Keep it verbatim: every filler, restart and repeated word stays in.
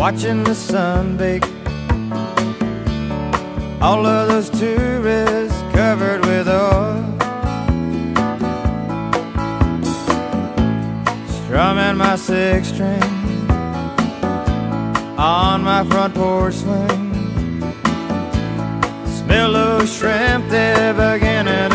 watching the sun bake. All of those tourists covered with oil, strumming my six string on my front porch swing. Smell those shrimp, they're beginning